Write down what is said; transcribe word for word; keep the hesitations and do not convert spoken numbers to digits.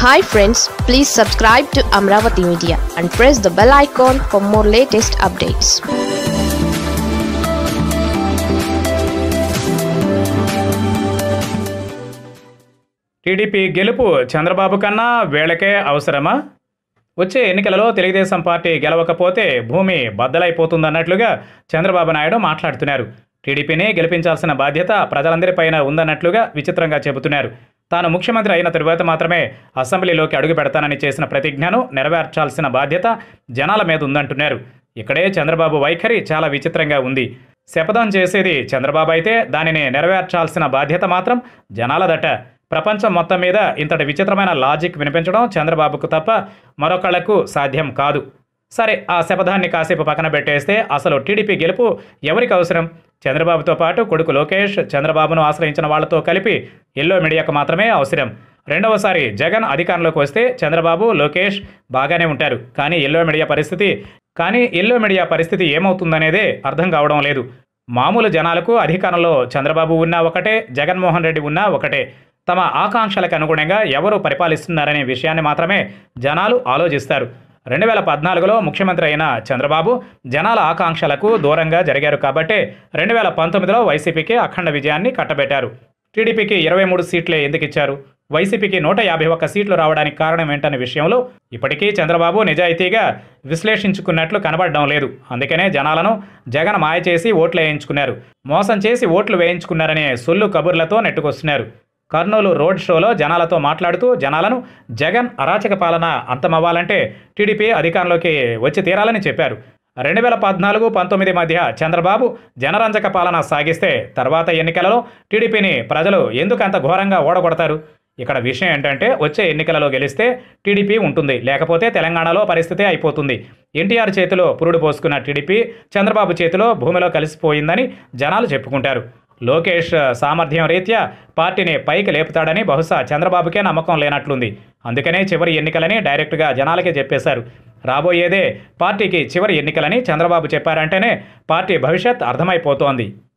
Hi friends, please subscribe to Amaravathi Media and press the bell icon for more latest updates. TDP గెలుపు చంద్రబాబు కన్నా వీళ్ళకే అవసరమా? వచ్చే ఎన్నికలలో తెలుగుదేశం పార్టీ గెలవకపోతే భూమి బద్దలైపోతుందన్నట్లుగా చంద్రబాబు నాయుడు మాట్లాడుతున్నారు. టీడీపీని గెలిపించాల్సిన బాధ్యత ప్రజలందరిపైన ఉందన్నట్లుగా విచిత్రంగా చెబుతున్నారు. తాను ముఖ్యమంత్రి అయిన తరువాత మాత్రమే అసెంబ్లీలోకి అడుగు పెడతానని చేసిన ప్రతిజ్ఞను నెరవేర్చాల్సిన బాధ్యత జనాల మీద ఉందంటున్నారు. ఇక్కడే చంద్రబాబు వైఖరి చాలా విచిత్రంగా ఉంది. శపథం చేసేది చంద్రబాబు అయితే దానిని నెరవేర్చాల్సిన బాధ్యత మాత్రం జనాలదట. ప్రపంచం మొత్తం మీద ఇంతటి విచిత్రమైన లాజిక్ వినిపించడం చంద్రబాబుకు తప్ప మరొకళ్లకు సాధ్యం కాదు. సరే, ఆ శపథాన్ని కాసేపు పక్కన పెట్టేస్తే అసలు టీడీపీ గెలుపు ఎవరికి అవసరం? చంద్రబాబుతో పాటు కొడుకు లోకేష్, చంద్రబాబును ఆశ్రయించిన వాళ్లతో కలిపి ఎల్లో మీడియాకు మాత్రమే అవసరం. రెండవసారి జగన్ అధికారంలోకి వస్తే చంద్రబాబు, లోకేష్ బాగానే ఉంటారు. కానీ ఎల్లో మీడియా పరిస్థితి కానీ ఎల్లో మీడియా పరిస్థితి ఏమవుతుందనేదే అర్థం కావడం లేదు. మామూలు జనాలకు అధికారంలో చంద్రబాబు ఉన్నా ఒకటే, జగన్మోహన్ రెడ్డి ఉన్నా ఒకటే. తమ ఆకాంక్షలకు అనుగుణంగా ఎవరు పరిపాలిస్తున్నారనే విషయాన్ని మాత్రమే జనాలు ఆలోచిస్తారు. రెండు వేల పద్నాలుగులో ముఖ్యమంత్రి అయిన చంద్రబాబు జనాల ఆకాంక్షలకు దూరంగా జరిగారు కాబట్టే రెండు వేల పంతొమ్మిదిలో వైసీపీకి అఖండ విజయాన్ని కట్టబెట్టారు. టీడీపీకి ఇరవై మూడు సీట్లే ఎందుకు ఇచ్చారు? వైసీపీకి నూట యాభై ఒక్క సీట్లు రావడానికి కారణం ఏంటనే విషయంలో ఇప్పటికీ చంద్రబాబు నిజాయితీగా విశ్లేషించుకున్నట్లు కనబడడం లేదు. అందుకనే జనాలను జగన్ మాయ చేసి ఓట్లు వేయించుకున్నారు, మోసం చేసి ఓట్లు వేయించుకున్నారనే సొల్లు కబుర్లతో నెట్టుకొస్తున్నారు. కర్నూలు రోడ్ షోలో జనాలతో మాట్లాడుతూ జనాలను జగన్ అరాచక పాలన అంతమవ్వాలంటే టీడీపీ అధికారంలోకి వచ్చి తీరాలని చెప్పారు. రెండు వేల పద్నాలుగు పంతొమ్మిది మధ్య చంద్రబాబు జనరంజక పాలన సాగిస్తే తర్వాత ఎన్నికలలో టీడీపీని ప్రజలు ఎందుకు అంత ఘోరంగా ఓడగొడతారు? ఇక్కడ విషయం ఏంటంటే వచ్చే ఎన్నికలలో గెలిస్తే టీడీపీ ఉంటుంది, లేకపోతే తెలంగాణలో పరిస్థితే అయిపోతుంది. ఎన్టీఆర్ చేతిలో పురుడు పోసుకున్న టీడీపీ చంద్రబాబు చేతిలో భూమిలో కలిసిపోయిందని జనాలు చెప్పుకుంటారు. లోకేష్ సామర్థ్యం రీత్యా పార్టీని పైకి లేపుతాడని బహుశా చంద్రబాబుకే నమ్మకం లేనట్లుంది. అందుకనే చివరి ఎన్నికలని డైరెక్ట్గా జనాలకే చెప్పేశారు. రాబోయేదే పార్టీకి చివరి ఎన్నికలని చంద్రబాబు చెప్పారంటేనే పార్టీ భవిష్యత్ అర్థమైపోతోంది.